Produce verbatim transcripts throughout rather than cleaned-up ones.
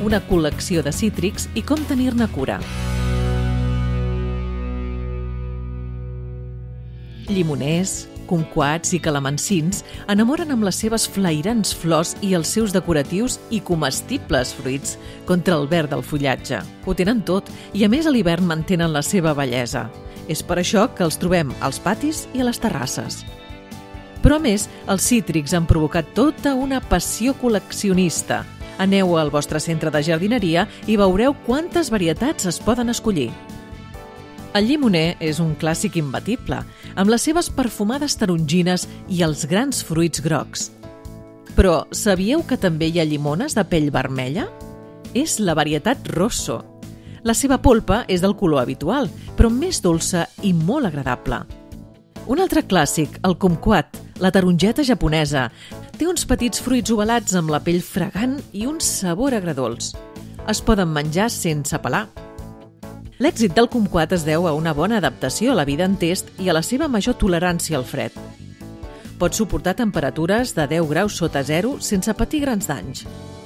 una col·lecció de cítrics i com tenir-ne cura. Llimoners, kumquats i calamansins enamoren amb les seves flairants flors i els seus decoratius i comestibles fruits contra el verd del fullatge. Ho tenen tot i a més a l'hivern mantenen la seva bellesa. És per això que els trobem als patis i a les terrasses. Però a més, els cítrics han provocat tota una passió col·leccionista. Aneu al vostre centre de jardineria i veureu quantes varietats es poden escollir. El llimoner és un clàssic imbatible, amb les seves perfumades tarongines i els grans fruits grocs. Però sabíeu que també hi ha llimones de pell vermella? És la varietat rosso. La seva polpa és del color habitual, però més dolça i molt agradable. Un altre clàssic, el kumquat, la tarongeta japonesa. Té uns petits fruits ovalats amb la pell fragant i un sabor agredolç. Es poden menjar sense pelar. L'èxit del kumquat es deu a una bona adaptació a la vida en test i a la seva major tolerància al fred. Pot suportar temperatures de deu graus sota zero sense patir grans danys.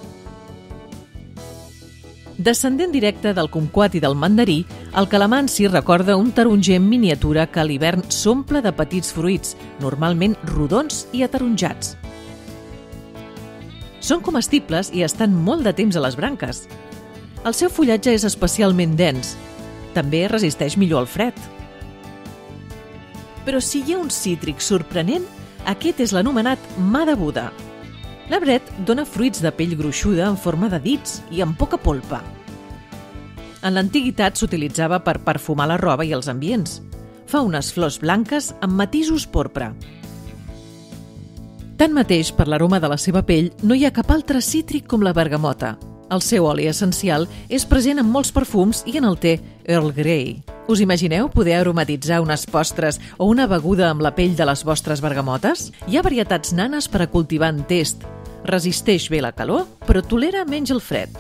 Descendent directe del kumquat i del mandarí, el calamansi recorda un taronger en miniatura que a l'hivern s'omple de petits fruits, normalment rodons i ataronjats. Són comestibles i estan molt de temps a les branques. El seu fullatge és especialment dens. També resisteix millor al fred. Però si hi ha un cítric sorprenent, aquest és l'anomenat mà de Buda. L'arbret dona fruits de pell gruixuda en forma de dits i amb poca polpa. En l'antiguitat s'utilitzava per perfumar la roba i els ambients. Fa unes flors blanques amb matisos porpra. Tanmateix, per l'aroma de la seva pell, no hi ha cap altre cítric com la bergamota. El seu oli essencial és present en molts perfums i en el té Earl Grey. Us imagineu poder aromatitzar unes postres o una beguda amb la pell de les vostres bergamotes? Hi ha varietats nanes per a cultivar en test. Resisteix bé la calor, però tolera menys el fred.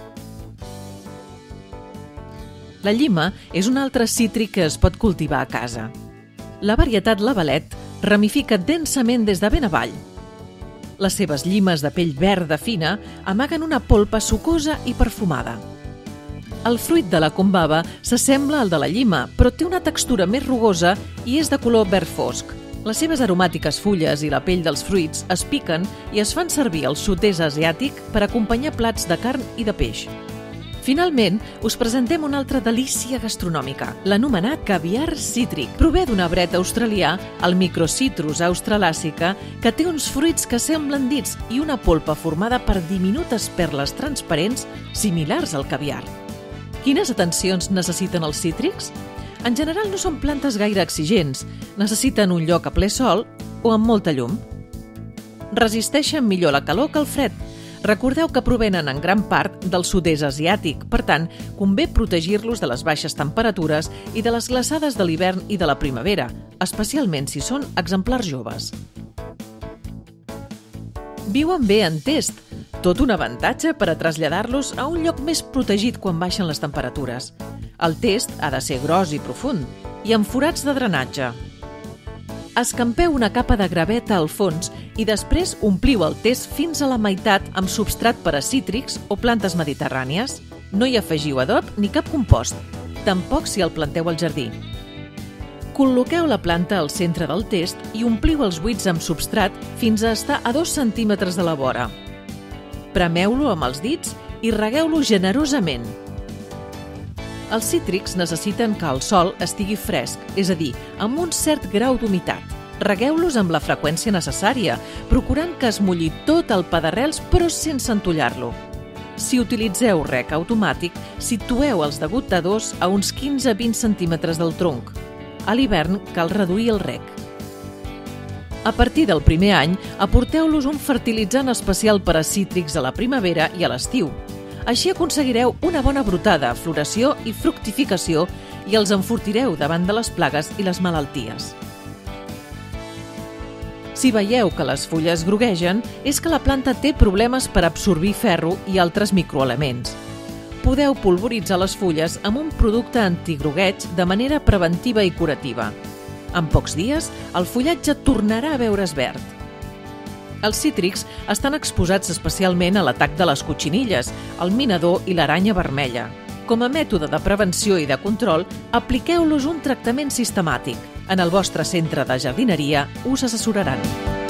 La llima és un altre cítric que es pot cultivar a casa. La varietat lavalet ramifica densament des de ben avall. Les seves llimes de pell verda fina amaguen una polpa sucosa i perfumada. El fruit de la combava s'assembla al de la llima, però té una textura més rugosa i és de color verd fosc. Les seves aromàtiques fulles i la pell dels fruits es piquen i es fan servir al sud-est asiàtic per acompanyar plats de carn i de peix. Finalment, us presentem una altra delícia gastronòmica, l'anomenat caviar cítric. Prové d'un arbret australià, el Microcitrus australàssica, que té uns fruits que semblen dits i una polpa formada per diminutes perles transparents similars al caviar. Quines atencions necessiten els cítrics? En general no són plantes gaire exigents, necessiten un lloc a ple sol o amb molta llum. Resisteixen millor la calor que el fred. Recordeu que provenen en gran part del sud-est asiàtic, per tant, convé protegir-los de les baixes temperatures i de les glaçades de l'hivern i de la primavera, especialment si són exemplars joves. Viuen bé en test, tot un avantatge per a traslladar-los a un lloc més protegit quan baixen les temperatures. El test ha de ser gros i profund i amb forats de drenatge. Escampeu una capa de graveta al fons i després ompliu el test fins a la meitat amb substrat per a cítrics o plantes mediterrànies. No hi afegiu adob ni cap compost, tampoc si el planteu al jardí. Col·loqueu la planta al centre del test i ompliu els buits amb substrat fins a estar a dos centímetres de la vora. Premeu-lo amb els dits i regueu-lo generosament. Els cítrics necessiten que el sòl estigui fresc, és a dir, amb un cert grau d'humitat. Regueu-los amb la freqüència necessària, procurant que es mulli tot el pa d'arrels però sense entollar-lo. Si utilitzeu rec automàtic, situeu els degotadors a uns quinze a vint centímetres del tronc. A l'hivern cal reduir el rec. A partir del primer any, aporteu-los un fertilitzant especial per a cítrics a la primavera i a l'estiu. Així aconseguireu una bona brotada, floració i fructificació i els enfortireu davant de les plagues i les malalties. Si veieu que les fulles groguegen, és que la planta té problemes per absorbir ferro i altres microelements. Podeu polvoritzar les fulles amb un producte antigrogueig de manera preventiva i curativa. En pocs dies, el fullatge tornarà a veure's verd. Els cítrics estan exposats especialment a l'atac de les cotxinilles, el minador i l'aranya vermella. Com a mètode de prevenció i de control, apliqueu-los un tractament sistemàtic. En el vostre centre de jardineria us assessoraran.